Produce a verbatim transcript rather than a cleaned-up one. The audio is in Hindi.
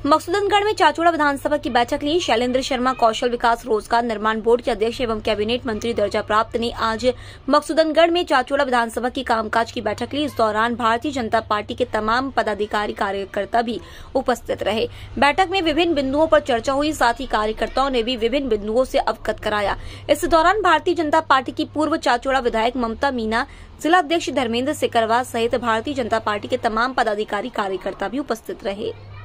मकसूदनगढ़ में चाचौड़ा विधानसभा की बैठक ली। शैलेंद्र शर्मा कौशल विकास रोजगार निर्माण बोर्ड के अध्यक्ष एवं कैबिनेट मंत्री दर्जा प्राप्त ने आज मकसूदनगढ़ में चाचौड़ा विधानसभा की कामकाज की बैठक ली। इस दौरान भारतीय जनता पार्टी के तमाम पदाधिकारी कार्यकर्ता भी उपस्थित रहे। बैठक में विभिन्न बिंदुओं पर चर्चा हुई, साथ ही कार्यकर्ताओं ने भी विभिन्न बिंदुओं से अवगत कराया। इस दौरान भारतीय जनता पार्टी की पूर्व चाचौड़ा विधायक ममता मीना, जिला अध्यक्ष धर्मेंद्र सिकरवा सहित भारतीय जनता पार्टी के तमाम पदाधिकारी कार्यकर्ता भी उपस्थित रहे।